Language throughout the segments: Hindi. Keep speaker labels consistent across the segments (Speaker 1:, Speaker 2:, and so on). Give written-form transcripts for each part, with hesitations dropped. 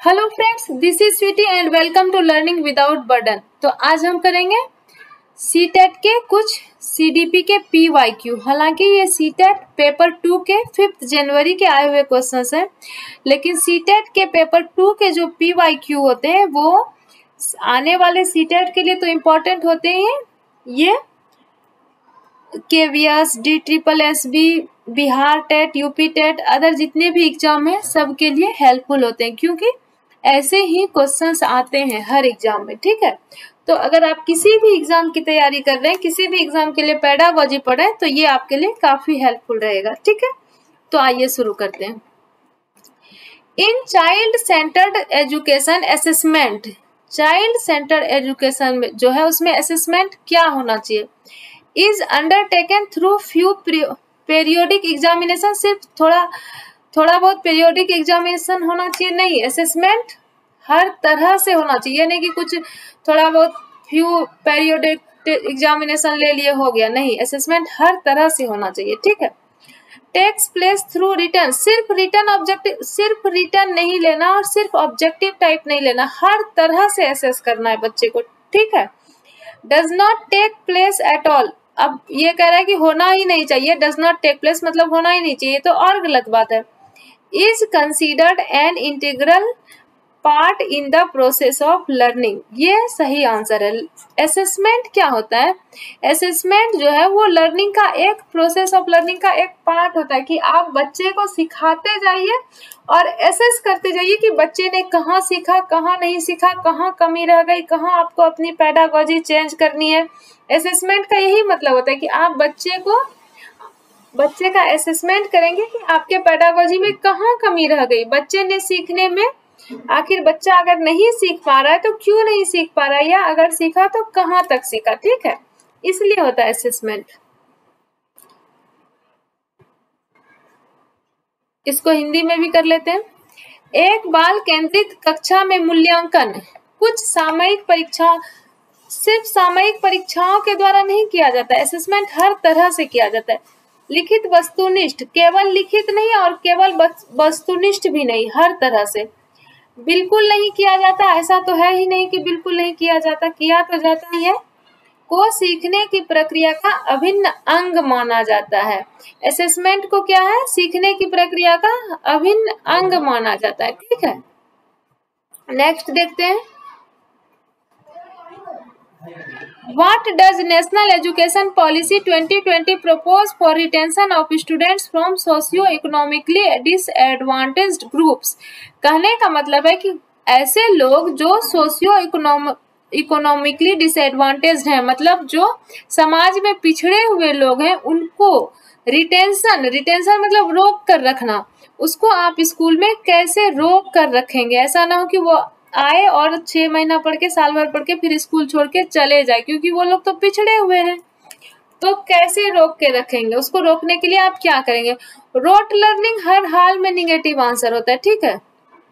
Speaker 1: Hello friends, this is Sweety and welcome to learning without burden. तो आज हम करेंगे सीटेट के कुछ सीडीपी के पीवाईक्यू। हालांकि ये सीटेट पेपर 2 के 5 जनवरी के आए हुए क्वेश्चंस हैं, लेकिन सीटेट के पेपर 2 के जो पीवाईक्यू होते हैं वो आने वाले सीटेट के लिए तो इम्पोर्टेंट होते ही हैं। ये KVS, DSSB, Bihar TET, UP TET, other जितने भी एग्जाम है सबके लिए हेल्पफुल होते हैं, क्योंकि ऐसे ही क्वेश्चंस आते हैं हर एग्जाम में। ठीक है, तो अगर आप किसी भी एग्जाम की तैयारी कर रहे हैं, किसी भी एग्जाम के लिए पेडागोजी पढ़े, तो ये आपके लिए काफी हेल्पफुल रहेगा। ठीक है, तो आइए शुरू करते हैं। In child centred education assessment, child centred education में जो है उसमें असेसमेंट क्या होना चाहिए? Is undertaken through few periodic examination, सिर्फ थोड़ा बहुत पीरियोडिक एग्जामिनेशन होना चाहिए? नहीं, असेसमेंट हर तरह से होना चाहिए। यानी कि कुछ थोड़ा बहुत फ्यू पीरियोडिक एग्जामिनेशन ले लिए हो गया, नहीं, असेसमेंट हर तरह से होना चाहिए। ठीक है, टेक्स प्लेस थ्रू रिटर्न, सिर्फ रिटर्न ऑब्जेक्टिव, सिर्फ रिटर्न नहीं लेना और सिर्फ ऑब्जेक्टिव टाइप नहीं लेना, हर तरह से असेस करना है बच्चे को। ठीक है, does not take place at all, अब ये कह रहा है कि होना ही नहीं चाहिए, डज नॉट टेक प्लेस मतलब होना ही नहीं चाहिए, तो और गलत बात है। Is considered an integral part in the process of learning, ये सही आंसर है। असेसमेंट क्या होता है? असेसमेंट जो है वो लर्निंग का एक प्रोसेस ऑफ लर्निंग का एक पार्ट होता है कि आप बच्चे को सिखाते जाइए और एसेस करते जाइए कि बच्चे ने कहाँ सीखा, कहाँ नहीं सीखा, कहाँ कमी रह गई, कहाँ आपको अपनी पेडागोजी चेंज करनी है। असेसमेंट का यही मतलब होता है कि आप बच्चे का असेसमेंट करेंगे कि आपके पेडागोजी में कहाँ कमी रह गई, बच्चे ने सीखने में, आखिर बच्चा अगर नहीं सीख पा रहा है तो क्यों नहीं सीख पा रहा है, या अगर सीखा तो कहाँ तक सीखा। ठीक है, इसलिए होता है असेसमेंट। इसको हिंदी में भी कर लेते हैं। एक बाल केंद्रित कक्षा में मूल्यांकन कुछ सामयिक परीक्षा, सिर्फ सामयिक परीक्षाओं के द्वारा नहीं किया जाता है, असेसमेंट हर तरह से किया जाता है। लिखित वस्तुनिष्ठ, केवल लिखित नहीं और केवल वस्तुनिष्ठ भी नहीं, हर तरह से। बिल्कुल नहीं किया जाता, ऐसा तो है ही नहीं कि बिल्कुल नहीं किया जाता, किया तो जाता ही है। को सीखने की प्रक्रिया का अभिन्न अंग माना जाता है। असेसमेंट को क्या है? सीखने की प्रक्रिया का अभिन्न अंग माना जाता है। ठीक है, नेक्स्ट देखते हैं। What does National Education Policy 2020 propose for retention of students from socio-economically disadvantaged groups? कहने का मतलब है कि ऐसे लोग जो इकोनॉमिकली डिसएडवांटेज्ड हैं, मतलब जो समाज में पिछड़े हुए लोग हैं, उनको रिटेंशन मतलब रोक कर रखना, उसको आप स्कूल में कैसे रोक कर रखेंगे? ऐसा ना हो कि वो आए और 6 महीना पढ़ के, साल भर पढ़ के फिर स्कूल छोड़ के चले जाए, क्योंकि वो लोग तो पिछड़े हुए हैं। तो कैसे रोक के रखेंगे? उसको रोकने के लिए आप क्या करेंगे? रोट लर्निंग हर हाल में निगेटिव आंसर होता है। ठीक है,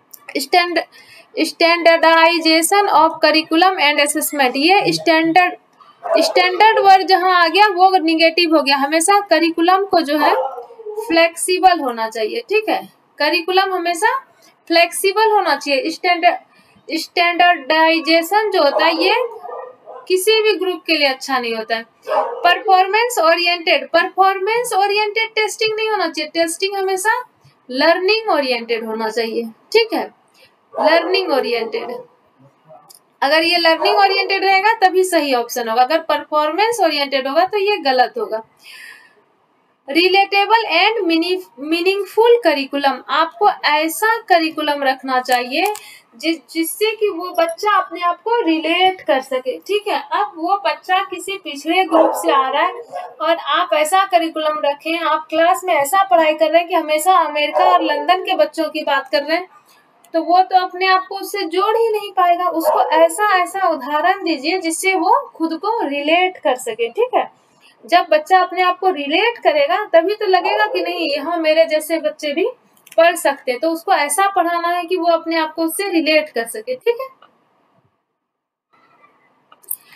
Speaker 1: standardisation of curriculum and assessment, ये स्टैंडर्ड वर्ड जहां आ गया वो निगेटिव हो गया। हमेशा करिकुलम को जो है फ्लेक्सिबल होना चाहिए। ठीक है, करिकुलम हमेशा फ्लेक्सिबल होना चाहिए। स्टैंडर्डाइजेशन जो होता है ये किसी भी ग्रुप के लिए अच्छा नहीं होता है। परफॉर्मेंस ओरिएंटेड टेस्टिंग नहीं होना चाहिए, टेस्टिंग हमेशा लर्निंग ओरिएंटेड होना चाहिए। ठीक है, लर्निंग ओरिएंटेड, अगर ये लर्निंग ओरिएंटेड रहेगा तभी सही ऑप्शन होगा, अगर परफॉर्मेंस ओरिएंटेड होगा तो ये गलत होगा। रिलेटेबल एंड मीनिंगफुल करिकुलम, आपको ऐसा करिकुलम रखना चाहिए जिससे कि वो बच्चा अपने आप को रिलेट कर सके। ठीक है, अब वो बच्चा किसी पिछड़े ग्रुप से आ रहा है और आप ऐसा करिकुलम रखें, आप क्लास में ऐसा पढ़ाई कर रहे हैं कि हमेशा अमेरिका और लंदन के बच्चों की बात कर रहे हैं, तो वो तो अपने आप को उससे जोड़ ही नहीं पाएगा। उसको ऐसा उदाहरण दीजिए जिससे वो खुद को रिलेट कर सके। ठीक है, जब बच्चा अपने आप को रिलेट करेगा तभी तो लगेगा कि नहीं, यहाँ मेरे जैसे बच्चे भी पढ़ सकते हैं, तो उसको ऐसा पढ़ाना है कि वो अपने आप को उससे रिलेट कर सके। ठीक है,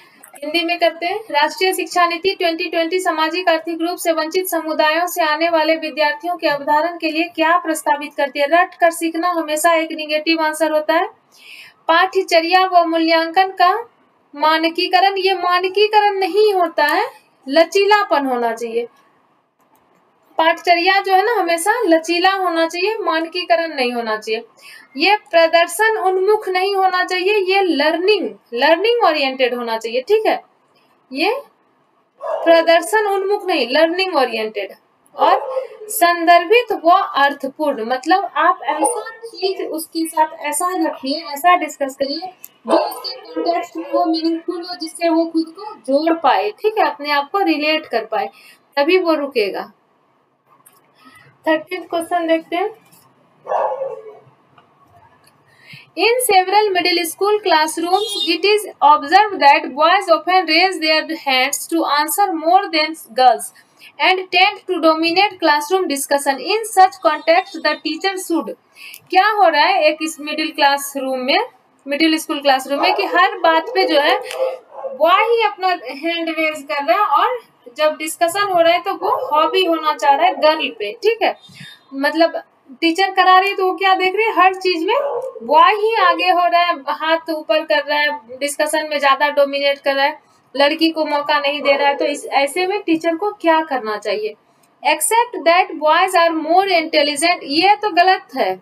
Speaker 1: हिंदी में करते हैं। राष्ट्रीय शिक्षा नीति 2020 सामाजिक आर्थिक रूप से वंचित समुदायों से आने वाले विद्यार्थियों के अवधारण के लिए क्या प्रस्तावित करती है? रट कर सीखना हमेशा एक निगेटिव आंसर होता है। पाठ्यचर्या व मूल्यांकन का मानकीकरण, ये मानकीकरण नहीं होता है, लचीलापन होना चाहिए। पाठचर्या जो है ना हमेशा लचीला होना चाहिए, मानकीकरण नहीं होना चाहिए। ये प्रदर्शन उन्मुख नहीं होना चाहिए, ये लर्निंग ओरिएंटेड होना चाहिए, ठीक है। ये प्रदर्शन उन्मुख नहीं, लर्निंग ओरिएंटेड। और संदर्भित व अर्थपूर्ण, मतलब आप ऐसा चीज उसके साथ ऐसा रखिए, ऐसा डिस्कस करिए जो उसके कॉन्टेक्स्ट में वो मीनिंगफुल हो, जिससे वो खुद को जोड़ पाए, ठीक है, अपने आप को रिलेट कर पाए, तभी वो रुकेगा। 13th क्वेश्चन देखते हैं। In several middle school classrooms, it is observed that boys often raise their hands to answer more than girls and tend to dominate classroom discussion. In such context, the teacher should, क्या हो रहा है एक इस मिडिल स्कूल क्लासरूम में कि हर बात पे जो है बॉय ही अपना हैंड रेज कर रहा है, और जब डिस्कशन हो रहा है तो वो हॉबी होना चाह रहा है गर्ल पे, ठीक है। मतलब टीचर करा रही है तो वो क्या देख रही है, हर चीज में बॉय ही आगे हो रहा है, हाथ ऊपर कर रहा है, डिस्कशन में ज्यादा डोमिनेट कर रहा है, लड़की को मौका नहीं दे रहा है। तो इस ऐसे में टीचर को क्या करना चाहिए? Accept that boys are more intelligent, ये तो गलत है।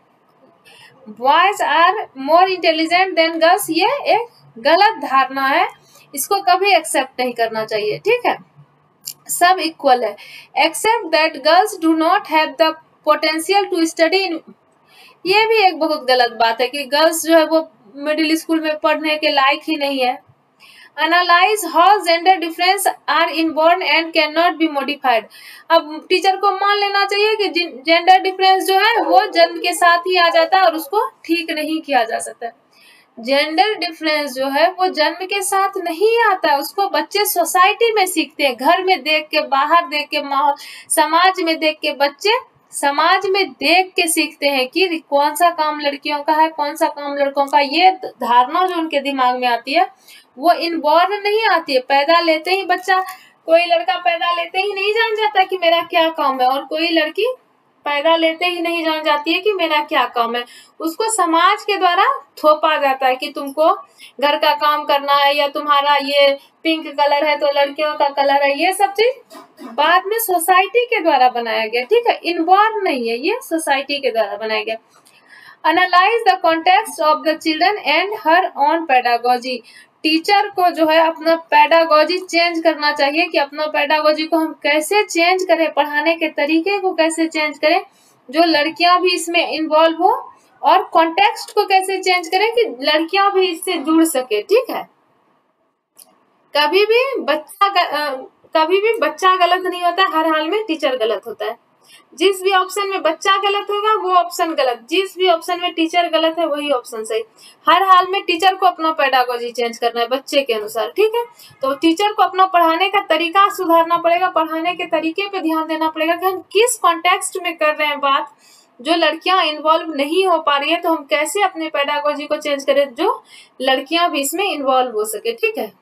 Speaker 1: Boys are more intelligent than girls, ये एक गलत धारणा है, इसको कभी एक्सेप्ट नहीं करना चाहिए, ठीक है। सब इक्वल है। Accept that girls do not have the potential to study in, ये भी एक बहुत गलत बात है कि गर्ल्स जो है वो मिडिल स्कूल में पढ़ने के लायक ही नहीं है। Analyse how gender difference are inborn and can not be modified, अब टीचर को मान लेना चाहिए कि जेंडर डिफरेंस जो है वो जन्म के साथ ही आ जाता है और उसको ठीक नहीं किया जा सकता। जेंडर डिफरेंस जो है वो जन्म के साथ नहीं आता है, उसको बच्चे सोसाइटी में सीखते हैं, घर में देख के, बाहर देख के, माहौल समाज में देख के, बच्चे समाज में देख के सीखते हैं कि कौन सा काम लड़कियों का है, कौन सा काम लड़कों का। ये धारणा जो उनके दिमाग में आती है वो इनबॉर्न नहीं आती है, पैदा लेते ही बच्चा, कोई लड़का पैदा लेते ही नहीं जान जाता कि मेरा क्या काम है, और कोई लड़की पैदा लेते ही नहीं जान जाती है कि मेरा क्या काम है। उसको समाज के द्वारा थोपा जाता है कि तुमको घर का काम करना है, या तुम्हारा ये पिंक कलर है तो लड़कियों का कलर है, ये सब चीज बाद में सोसाइटी के द्वारा बनाया गया, ठीक है, इनबॉर्न नहीं है, ये सोसाइटी के द्वारा बनाया गया। Analyse the context of the children and her own pedagogy, teacher को जो है अपना पेडागोजी चेंज करना चाहिए कि अपना पेडागोजी को हम कैसे चेंज करें, पढ़ाने के तरीके को कैसे चेंज करें जो लड़कियां भी इसमें इन्वॉल्व हो, और कॉन्टेक्स्ट को कैसे चेंज करें कि लड़कियां भी इससे जुड़ सके, ठीक है। कभी भी बच्चा गलत नहीं होता, हर हाल में टीचर गलत होता है। जिस भी ऑप्शन में बच्चा गलत होगा वो ऑप्शन गलत, जिस भी ऑप्शन में टीचर गलत है वही ऑप्शन सही। हर हाल में टीचर को अपना पेडागोजी चेंज करना है बच्चे के अनुसार, ठीक है। तो टीचर को अपना पढ़ाने का तरीका सुधारना पड़ेगा, पढ़ाने के तरीके पे ध्यान देना पड़ेगा कि हम किस कॉन्टेक्स्ट में कर रहे हैं बात, जो लड़कियां इन्वॉल्व नहीं हो पा रही है तो हम कैसे अपने पेडागोजी को चेंज करें जो लड़कियां भी इसमें इन्वॉल्व हो सके, ठीक है।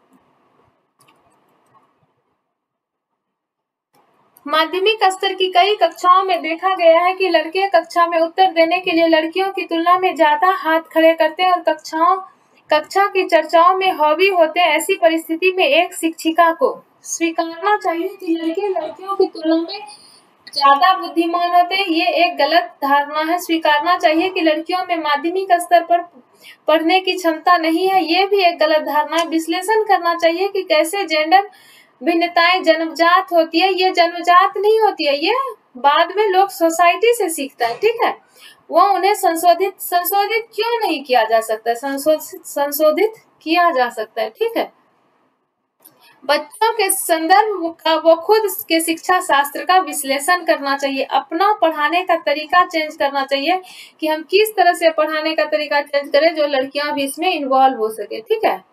Speaker 1: माध्यमिक स्तर की कई कक्षाओं में देखा गया है कि लड़के कक्षा में उत्तर देने के लिए लड़कियों की तुलना में ज्यादा हाथ खड़े करते हैं और कक्षा की चर्चाओं में हावी होते हैं। ऐसी परिस्थिति में एक शिक्षिका को स्वीकारना चाहिए कि लड़के लड़कियों की तुलना में ज्यादा बुद्धिमान होते हैं, ये एक गलत धारणा है। स्वीकारना चाहिए कि लड़कियों में माध्यमिक स्तर पर पढ़ने की क्षमता नहीं है, ये भी एक गलत धारणा है। विश्लेषण करना चाहिए कि कैसे जेंडर भिन्नताएं जन्मजात होती है, ये जन्मजात नहीं होती है, ये बाद में लोग सोसाइटी से सीखता है, ठीक है। वो उन्हें संशोधित क्यों नहीं किया जा सकता, संशोधित किया जा सकता है, ठीक है। बच्चों के संदर्भ का वो खुद के शिक्षा शास्त्र का विश्लेषण करना चाहिए, अपना पढ़ाने का तरीका चेंज करना चाहिए कि हम किस तरह से पढ़ाने का तरीका चेंज करें जो लड़कियां भी इसमें इन्वॉल्व हो सके, ठीक है।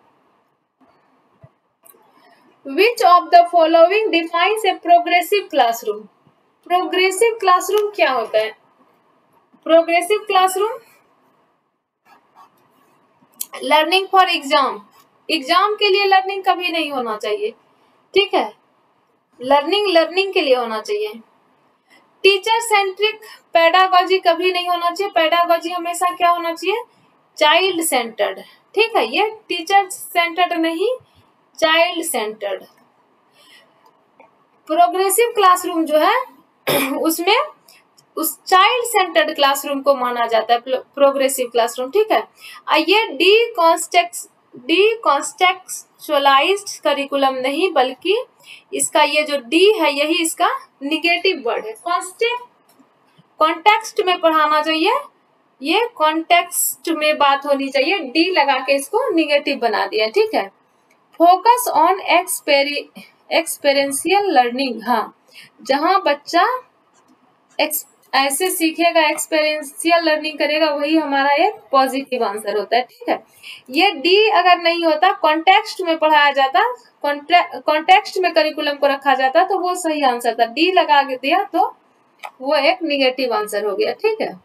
Speaker 1: Which of the following defines a progressive classroom? Progressive classroom क्या होता है? Progressive classroom learning for exam, exam के लिए लर्निंग कभी नहीं होना चाहिए, ठीक है। लर्निंग के लिए होना चाहिए। टीचर सेंट्रिक पेडागोजी कभी नहीं होना चाहिए। पेडागोजी हमेशा क्या होना चाहिए, चाइल्ड सेंटर्ड, ठीक है। ये टीचर सेंटर्ड नहीं, चाइल्ड सेंटर्ड। प्रोग्रेसिव क्लासरूम जो है उसमें उस चाइल्ड सेंटर्ड क्लासरूम को माना जाता है प्रोग्रेसिव क्लासरूम, ठीक है। ये डिकॉन्टेक्चुअलाइज्ड करिकुलम नहीं, बल्कि इसका ये जो डी है यही इसका निगेटिव वर्ड है। कॉन्टेक्स्ट में पढ़ाना चाहिए, ये कॉन्टेक्स्ट में बात होनी चाहिए, डी लगा के इसको निगेटिव बना दिया, ठीक है। फोकस ऑन एक्सपेरियंशियल लर्निंग, हाँ, जहां बच्चा ऐसे सीखेगा, एक्सपेरियंशियल लर्निंग करेगा, वही हमारा एक पॉजिटिव आंसर होता है, ठीक है। ये डी अगर नहीं होता, कॉन्टेक्स्ट में पढ़ाया जाता, कॉन्टेक्स्ट में करिकुलम को रखा जाता तो वो सही आंसर था। डी लगा दिया तो वो एक निगेटिव आंसर हो गया, ठीक है।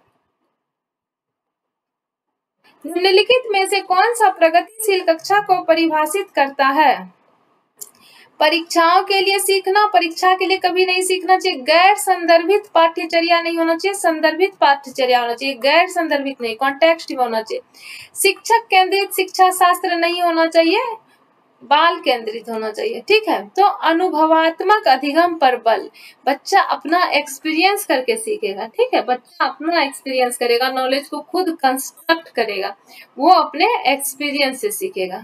Speaker 1: निम्नलिखित में से कौन सा प्रगतिशील कक्षा को परिभाषित करता है? परीक्षाओं के लिए सीखना, परीक्षा के लिए कभी नहीं सीखना चाहिए। गैर संदर्भित पाठ्यचर्या नहीं होना चाहिए, संदर्भित पाठ्यचर्या होना चाहिए, गैर संदर्भित नहीं, कॉन्टेक्स्टिव होना चाहिए। शिक्षक केंद्रित शिक्षा शास्त्र नहीं होना चाहिए, बाल केंद्रित होना चाहिए, ठीक है। तो अनुभवात्मक अधिगम पर बल, बच्चा अपना एक्सपीरियंस करके सीखेगा, ठीक है। बच्चा अपना एक्सपीरियंस करेगा, नॉलेज को खुद कंस्ट्रक्ट करेगा, वो अपने एक्सपीरियंस से सीखेगा।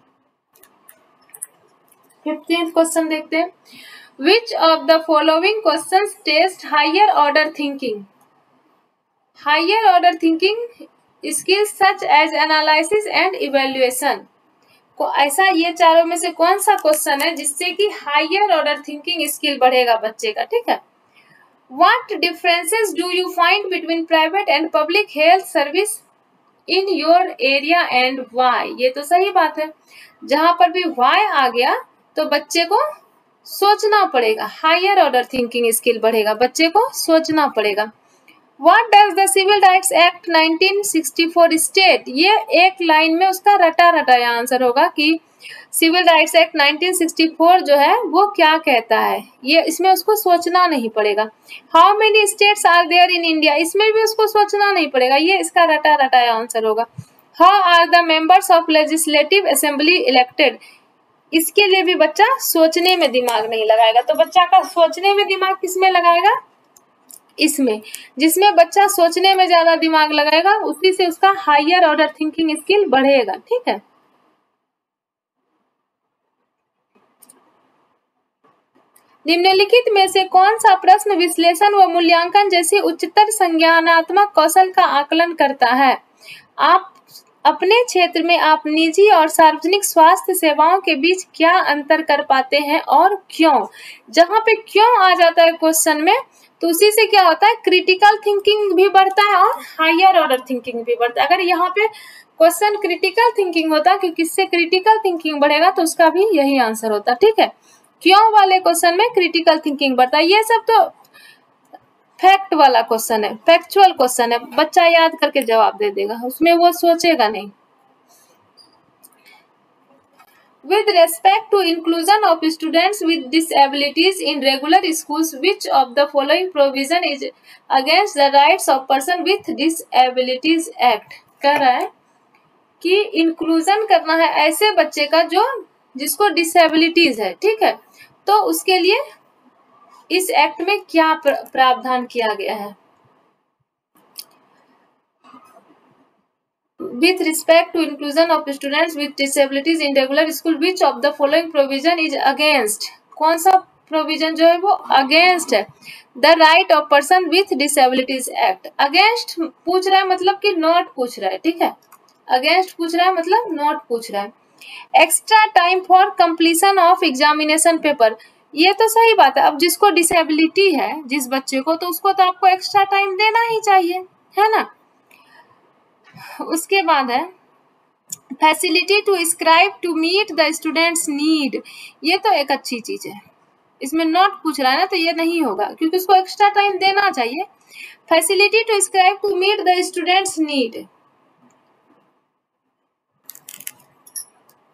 Speaker 1: 15th क्वेश्चन देखते हैं। Which of the following questions test higher order thinking? Higher order thinking skills such as analysis and evaluation को, ऐसा ये चारों में से कौन सा क्वेश्चन है जिससे कि हायर ऑर्डर थिंकिंग स्किल बढ़ेगा बच्चे का, ठीक है। What differences do you find between private and public health service in your area and why? ये तो सही बात है, जहां पर भी व्हाई आ गया तो बच्चे को सोचना पड़ेगा, हायर ऑर्डर थिंकिंग स्किल बढ़ेगा, बच्चे को सोचना पड़ेगा। What does the Civil Rights Act 1964 state? ये एक लाइन में उसका रटा रटाया आंसर होगा कि सिविल राइट्स एक्ट 1964 जो है वो क्या कहता है, ये इसमें उसको सोचना नहीं पड़ेगा। How many states are there in India, इसमें भी उसको सोचना नहीं पड़ेगा, ये इसका रटा रटाया आंसर होगा। How are the members of legislative assembly elected, इसके लिए भी बच्चा सोचने में दिमाग नहीं लगाएगा, तो बच्चा का सोचने में दिमाग किसमें लगाएगा? इसमें, जिसमें बच्चा सोचने में ज्यादा दिमाग लगाएगा उसी से उसका हायर ऑर्डर थिंकिंग स्किल बढ़ेगा, ठीक है। निम्नलिखित में से कौन सा प्रश्न विश्लेषण व मूल्यांकन जैसे उच्चतर संज्ञानात्मक कौशल का आकलन करता है? आप अपने क्षेत्र में आप निजी और सार्वजनिक स्वास्थ्य सेवाओं के बीच क्या अंतर कर पाते हैं और क्यों? जहां पे क्यों आ जाता है क्वेश्चन में तो उसी से क्या होता है, क्रिटिकल थिंकिंग भी बढ़ता है और हायर ऑर्डर थिंकिंग भी बढ़ता है। अगर यहाँ पे क्वेश्चन क्रिटिकल थिंकिंग होता, क्योंकि इससे क्रिटिकल थिंकिंग बढ़ेगा तो उसका भी यही आंसर होता, ठीक है। क्यों वाले क्वेश्चन में क्रिटिकल थिंकिंग बढ़ता है, ये सब तो फैक्ट वाला क्वेश्चन है, फैक्चुअल क्वेश्चन है, बच्चा याद करके जवाब दे देगा, उसमें वो सोचेगा नहीं। With respect to inclusion of students with disabilities in regular schools, which of the following provision is against the rights of person with disabilities act? कह रहा है कि इंक्लूजन करना है ऐसे बच्चे का जो जिसको डिसेबिलिटीज है, ठीक है, तो उसके लिए इस एक्ट में क्या प्रावधान किया गया है? With respect to inclusion of students with disabilities in regular school, which of the following provision is against? कौन सा प्रोविजन जो है वो अगेंस्ट है? The right of person with disabilities act. Against पूछ रहा है मतलब कि नॉट पूछ रहा है, ठीक है। अगेंस्ट पूछ रहा है मतलब नॉट पूछ रहा है। Extra time for completion of examination paper, ये तो सही बात है। अब जिसको डिसेबिलिटी है जिस बच्चे को, तो उसको तो आपको एक्स्ट्रा टाइम देना ही चाहिए, है ना। उसके बाद है facility to scribe to meet the students need, ये तो एक अच्छी चीज है। इसमें नॉट पूछ रहा है ना, तो ये नहीं होगा क्योंकि उसको एक्स्ट्रा टाइम देना चाहिए। Facility to scribe to meet the students need,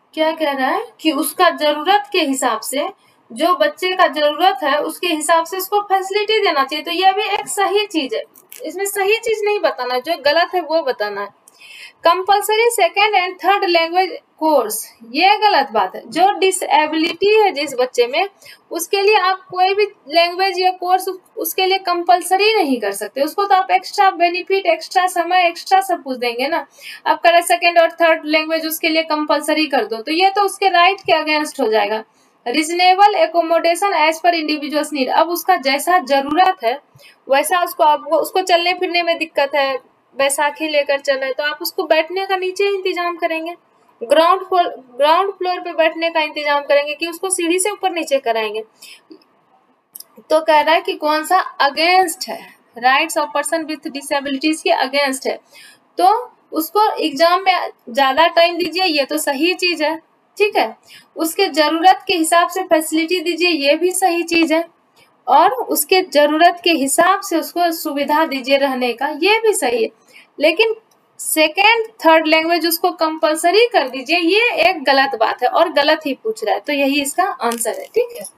Speaker 1: क्या कह रहा है कि उसका जरूरत के हिसाब से, जो बच्चे का जरूरत है उसके हिसाब से उसको फैसिलिटी देना चाहिए। तो यह भी एक सही चीज है, इसमें सही चीज नहीं बताना, जो गलत है वो बताना है। Compulsory second and third language course, ये गलत बात है। जो डिसेबिलिटी है जिस बच्चे में, उसके लिए आप कोई भी लैंग्वेज या कोर्स उसके लिए कंपलसरी नहीं कर सकते। उसको तो आप एक्स्ट्रा बेनिफिट, एक्स्ट्रा समय, एक्स्ट्रा सब कुछ देंगे ना। आप करें सेकेंड और थर्ड लैंग्वेज उसके लिए कंपलसरी कर दो, तो ये तो उसके राइट के अगेंस्ट हो जाएगा। Reasonable accommodation as per individuals need, अब उसका जैसा जरूरत है वैसा उसको, आपको उसको चलने फिरने में दिक्कत है, बैसाखी लेकर चल रहे तो आप उसको बैठने का नीचे इंतजाम करेंगे, ग्राउंड फ्लोर पे बैठने का इंतजाम करेंगे कि उसको सीढ़ी से ऊपर नीचे कराएंगे। तो कह रहा है कि कौन सा अगेंस्ट है, rights of person with disabilities के अगेंस्ट है, तो उसको एग्जाम में ज्यादा टाइम दीजिए, ये तो सही चीज है, ठीक है। उसके जरूरत के हिसाब से फैसिलिटी दीजिए, ये भी सही चीज है। और उसके जरूरत के हिसाब से उसको सुविधा दीजिए रहने का, ये भी सही है। लेकिन सेकेंड थर्ड लैंग्वेज उसको कंपलसरी कर दीजिए, ये एक गलत बात है और गलत ही पूछ रहा है, तो यही इसका आंसर है, ठीक है।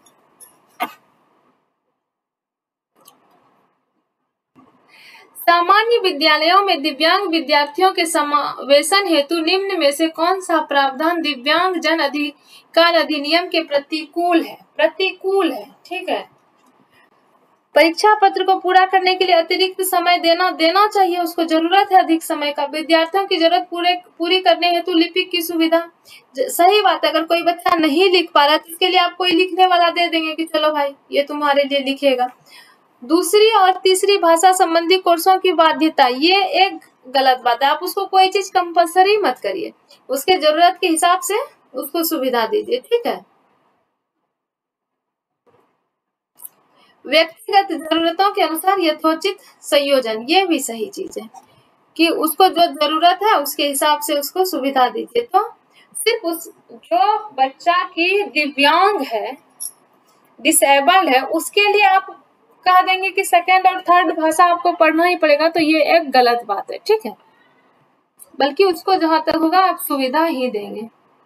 Speaker 1: सामान्य विद्यालयों में दिव्यांग विद्यार्थियों के समावेशन हेतु निम्न में से कौन सा प्रावधान दिव्यांग जन अधिकार अधिनियम के प्रतिकूल है? प्रतिकूल है, ठीक है। परीक्षा पत्र को पूरा करने के लिए अतिरिक्त समय देना चाहिए, उसको जरूरत है अधिक समय का। विद्यार्थियों की जरूरत पूरी करने हेतु लिपिक की सुविधा, सही बात है। अगर कोई बच्चा नहीं लिख पा रहा तो इसके लिए आप कोई लिखने वाला दे देंगे कि चलो भाई ये तुम्हारे लिए लिखेगा। दूसरी और तीसरी भाषा संबंधी कोर्सों की बाध्यता, ये एक गलत बात है। आप उसको कोई चीज कंपलसरी मत करिए, उसके जरूरत के हिसाब से उसको सुविधा दीजिए, ठीक है। व्यक्तिगत जरूरतों के अनुसार यथोचित संयोजन, ये भी सही चीज है कि उसको जो जरूरत है उसके हिसाब से उसको सुविधा दीजिए। तो सिर्फ उस जो बच्चा की दिव्यांग है, डिसेबल्ड है, उसके लिए आप कह देंगे कि सेकेंड और थर्ड भाषा आपको पढ़ना ही पड़ेगा, तो ये एक गलत बात है, ठीक है। बल्कि उसको जहां तक होगा आप सुविधा ही देंगे।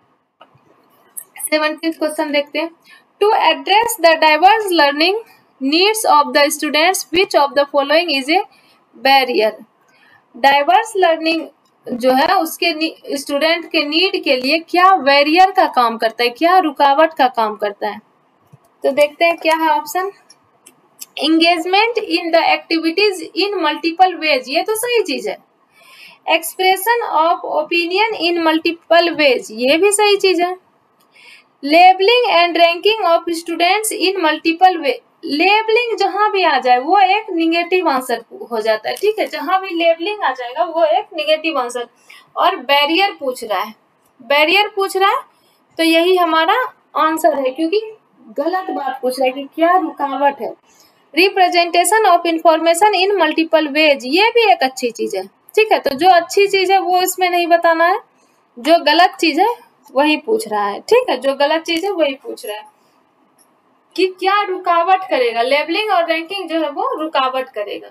Speaker 1: 17th क्वेश्चन देखते हैं। To address the diverse learning needs of the students which of the following is a barrier. Diverse learning जो है उसके स्टूडेंट के नीड के लिए क्या बैरियर का काम करता है, क्या रुकावट का काम करता है? तो देखते हैं क्या है option. Engagement in the activities in multiple ways, ये तो सही चीज है। Expression of opinion in multiple ways, ये भी सही चीज है। Labelling and ranking of students in multiple way, labelling जहां भी आ जाए वो एक निगेटिव आंसर हो जाता है, ठीक है। जहां भी लेबलिंग आ जाएगा वो एक निगेटिव आंसर। और बैरियर पूछ रहा है, बैरियर पूछ रहा है तो यही हमारा आंसर है, क्योंकि गलत बात पूछ रहा है कि क्या रुकावट है। Representation of information in multiple ways, ये भी एक अच्छी चीज है, ठीक है। तो जो अच्छी चीज है वो इसमें नहीं बताना है, जो गलत चीज है वही पूछ रहा है, ठीक है। जो गलत चीज है वही पूछ रहा है कि क्या रुकावट करेगा, लेबलिंग और रैंकिंग जो है वो रुकावट करेगा।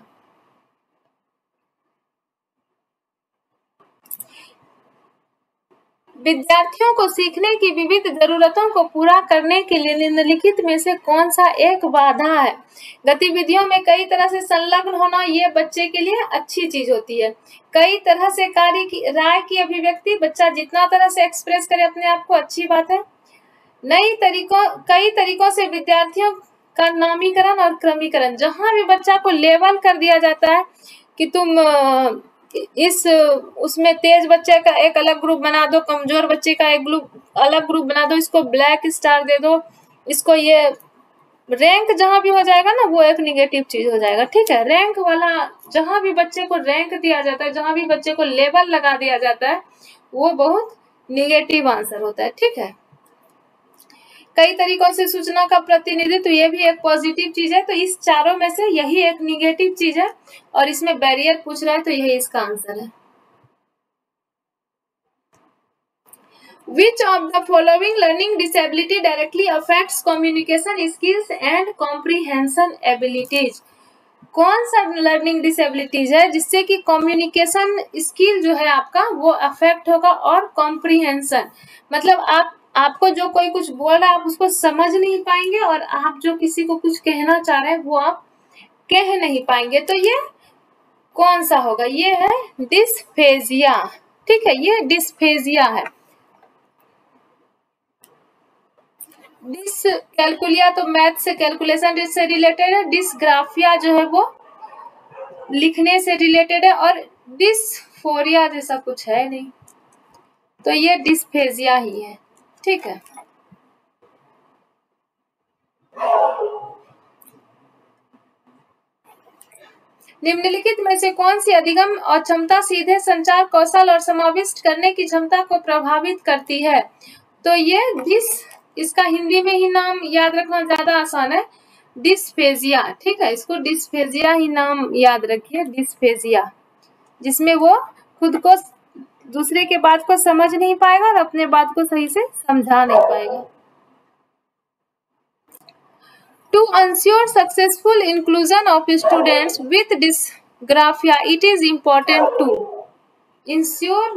Speaker 1: विद्यार्थियों को सीखने की विविध जरूरतों को पूरा करने के लिए निम्नलिखित में से कौन सा एक बाधा है? गतिविधियों में कई तरह से संलग्न होना, ये बच्चे के लिए अच्छी चीज होती है। कई तरह से कार्य की राय की अभिव्यक्ति, बच्चा जितना तरह से एक्सप्रेस करे अपने आप को, अच्छी बात है। कई तरीकों से विद्यार्थियों का नामीकरण और क्रमीकरण, जहां भी बच्चा को लेवल कर दिया जाता है कि तुम उसमें तेज बच्चे का एक अलग ग्रुप बना दो, कमजोर बच्चे का एक अलग ग्रुप बना दो, इसको ब्लैक स्टार दे दो, इसको ये रैंक जहां भी हो जाएगा ना वो एक निगेटिव चीज हो जाएगा, ठीक है। रैंक वाला, जहां भी बच्चे को रैंक दिया जाता है, जहां भी बच्चे को लेवल लगा दिया जाता है, वो बहुत निगेटिव आंसर होता है, ठीक है। कई तरीकों से सूचना का प्रतिनिधित्व, ये भी एक पॉजिटिव चीज है। तो इस चारों में से यही एक निगेटिव चीज है और इसमें बैरियर पूछ रहा है तो यही इसका आंसर है। Which of the following learning disability directly affects communication skills and comprehension abilities? कौन सा लर्निंग डिसेबिलिटीज है जिससे कि कम्युनिकेशन स्किल जो है आपका वो अफेक्ट होगा, और कॉम्प्रिहेंशन मतलब आपको जो कोई कुछ बोल रहा है आप उसको समझ नहीं पाएंगे, और आप जो किसी को कुछ कहना चाह रहे हैं वो आप कह नहीं पाएंगे। तो ये कौन सा होगा? ये है डिस्फेजिया। ठीक है, ये डिस्फेजिया है। डिसकैलकुलिया तो मैथ से कैलकुलेशन से रिलेटेड है, डिसग्राफिया जो है वो लिखने से रिलेटेड है, और डिस्फोरिया जैसा कुछ है नहीं, तो ये डिस्फेजिया ही है। ठीक है, निम्नलिखित में से कौन सी अधिगम और क्षमता सीधे संचार कौशल और समाविष्ट करने की क्षमता को प्रभावित करती है? तो ये इसका हिंदी में ही नाम याद रखना ज्यादा आसान है, डिस्फेजिया। ठीक है, इसको डिस्फेजिया ही नाम याद रखिए, डिस्फेजिया, जिसमें वो खुद को दूसरे के बात को समझ नहीं पाएगा और अपने बात को सही से समझा नहीं पाएगा। To ensure successful inclusion of students with dysgraphia, it is important to ensure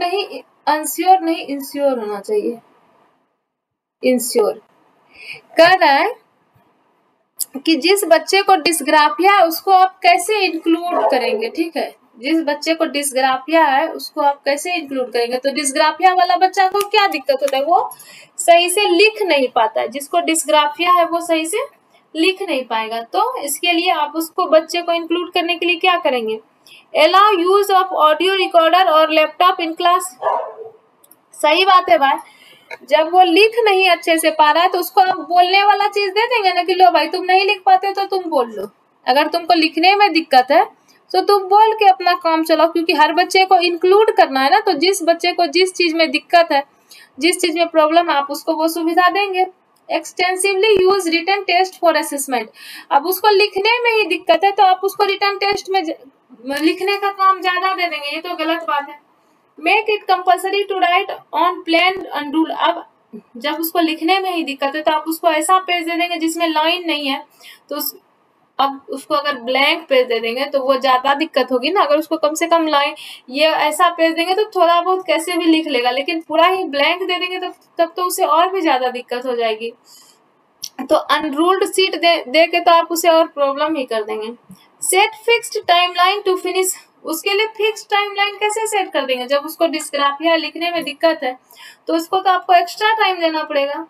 Speaker 1: होना चाहिए, इंश्योर कह रहा है कि जिस बच्चे को डिस्ग्राफिया है उसको आप कैसे इंक्लूड करेंगे। ठीक है, जिस बच्चे को डिस्ग्राफिया है उसको आप कैसे इंक्लूड करेंगे? तो डिस्ग्राफिया वाला बच्चा को क्या दिक्कत होता है? वो सही से लिख नहीं पाता है। जिसको डिस्ग्राफिया है वो सही से लिख नहीं पाएगा, तो इसके लिए आप उसको बच्चे को इंक्लूड करने के लिए क्या करेंगे? Allow use of audio recorder और लैपटॉप इन क्लास। सही बात है भाई, जब वो लिख नहीं अच्छे से पा रहा है तो उसको आप बोलने वाला चीज दे देंगे ना कि लो भाई तुम नहीं लिख पाते तो तुम बोल लो। अगर तुमको लिखने में दिक्कत है तो तुम बोल के अपना काम चलाओ, क्योंकि हर बच्चे को इंक्लूड करना है ना। तो जिस बच्चे को जिस चीज में दिक्कत है, जिस चीज में प्रॉब्लम है, आप उसको वो सुविधा देंगे। Extensively use written test for assessment. अब उसको लिखने में ही दिक्कत है तो आप उसको रिटन टेस्ट में लिखने का काम ज्यादा दे देंगे, ये तो गलत बात है। Make it compulsory to write on plain unruled. अब जब उसको लिखने में ही दिक्कत है तो आप उसको ऐसा पेज दे देंगे जिसमें लाइन नहीं है, तो अब उसको अगर ब्लैंक पेज दे देंगे तो वो ज्यादा दिक्कत होगी ना। अगर उसको कम से कम लाइन, ये ऐसा पेज देंगे तो थोड़ा बहुत कैसे भी लिख लेगा, लेकिन पूरा ही ब्लैंक दे देंगे तो तब तो उसे और भी ज्यादा दिक्कत हो जाएगी। तो अनरूल्ड सीट दे के तो आप उसे और प्रॉब्लम ही कर देंगे। Set fixed timeline to finish. उसके लिए फिक्स टाइमलाइन कैसे सेट कर देंगे? जब उसको डिस्ग्राफिया लिखने में दिक्कत है तो उसको तो आपको एक्स्ट्रा टाइम देना पड़ेगा।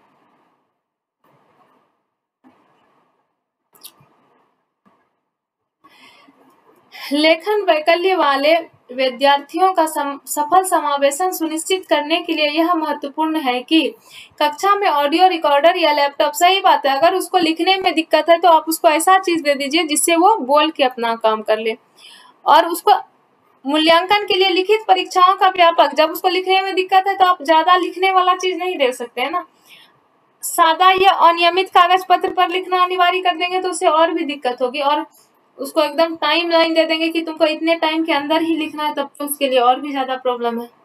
Speaker 1: लेखन वैकल्य वाले विद्यार्थियों का सफल समावेशन सुनिश्चित करने के लिए यह महत्वपूर्ण है कि कक्षा में ऑडियो रिकॉर्डर या लैपटॉप। सही बात है, अगर उसको लिखने में दिक्कत है तो आप उसको ऐसा चीज दे दीजिए जिससे वो बोल के अपना काम कर ले। और उसको मूल्यांकन के लिए लिखित परीक्षाओं का व्यापक। जब उसको लिखने में दिक्कत है तो आप ज्यादा लिखने वाला चीज नहीं दे सकते है ना। सादा या अनियमित कागज पत्र पर लिखना अनिवार्य कर देंगे तो उसे और भी दिक्कत होगी, और उसको एकदम टाइम लाइन दे देंगे कि तुमको इतने टाइम के अंदर ही लिखना है, तब तो उसके लिए और भी ज्यादा प्रॉब्लम है।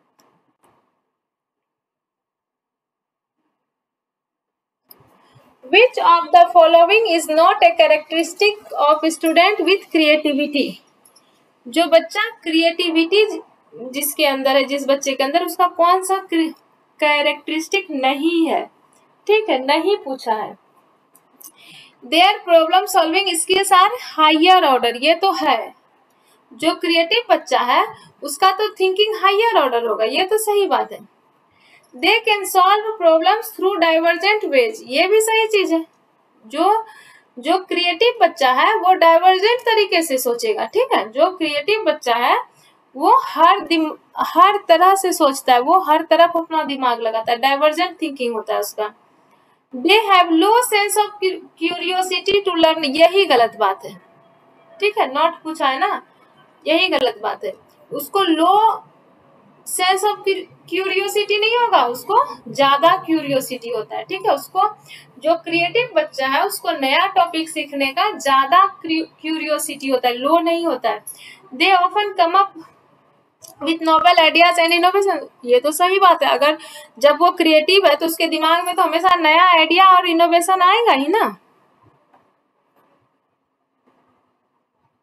Speaker 1: Which of the following is not a characteristic of student with creativity? जो बच्चा क्रिएटिविटी जिसके अंदर है, जिस बच्चे के अंदर, उसका कौन सा कैरेक्टरिस्टिक नहीं है? ठीक है, नहीं पूछा है। Their problem solving skills are higher order. ये तो है, जो क्रिएटिव बच्चा है उसका तो थिंकिंग हायर ऑर्डर होगा, ये तो सही बात है। They can solve problems through divergent ways. ये भी सही चीज है। जो क्रिएटिव बच्चा है वो डाइवर्जेंट तरीके से सोचेगा। ठीक है, जो क्रिएटिव बच्चा है वो हर तरह से सोचता है, वो हर तरफ अपना दिमाग लगाता है, डाइवर्जेंट थिंकिंग होता है उसका। They have low sense of curiosity to learn. यही गलत बात है। ठीक है, नॉट पूछा है ना, यही गलत बात है। उसको लो सेंस ऑफ क्यूरियोसिटी नहीं होगा, उसको ज्यादा क्यूरियोसिटी होता है। ठीक है, उसको जो क्रिएटिव बच्चा है उसको नया टॉपिक सीखने का ज्यादा क्यूरियोसिटी होता है, लो नहीं होता है। They often come up with novel ideas and innovation. ये तो सही बात है, अगर जब वो क्रिएटिव है तो उसके दिमाग में तो हमेशा नया आइडिया और इनोवेशन आएगा ही ना।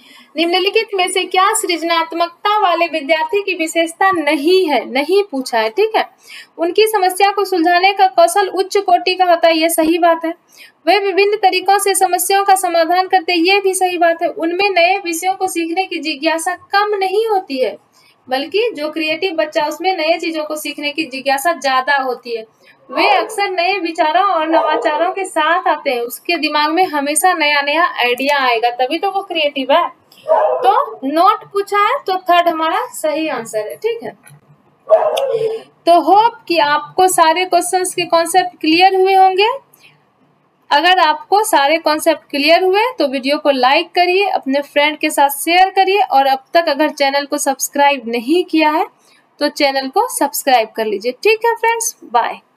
Speaker 1: निम्नलिखित में से क्या सृजनात्मकता वाले विद्यार्थी की विशेषता नहीं है, नहीं पूछा है, ठीक है। उनकी समस्या को सुलझाने का कौशल उच्च कोटि का होता है, ये सही बात है। वे विभिन्न तरीकों से समस्याओं का समाधान करते हैं, ये भी सही बात है। उनमें नए विषयों को सीखने की जिज्ञासा कम नहीं होती है, बल्कि जो क्रिएटिव बच्चा उसमें नए चीजों को सीखने की जिज्ञासा ज्यादा होती है। वे अक्सर नए विचारों और नवाचारों के साथ आते हैं, उसके दिमाग में हमेशा नया नया आइडिया आएगा, तभी तो वो क्रिएटिव है। तो नोट पूछा है तो थर्ड हमारा सही आंसर है, ठीक है। तो होप कि आपको सारे क्वेश्चंस के कॉन्सेप्ट क्लियर हुए होंगे। अगर आपको सारे कॉन्सेप्ट क्लियर हुए तो वीडियो को लाइक करिए, अपने फ्रेंड के साथ शेयर करिए, और अब तक अगर चैनल को सब्सक्राइब नहीं किया है तो चैनल को सब्सक्राइब कर लीजिए, ठीक है फ्रेंड्स। बाय।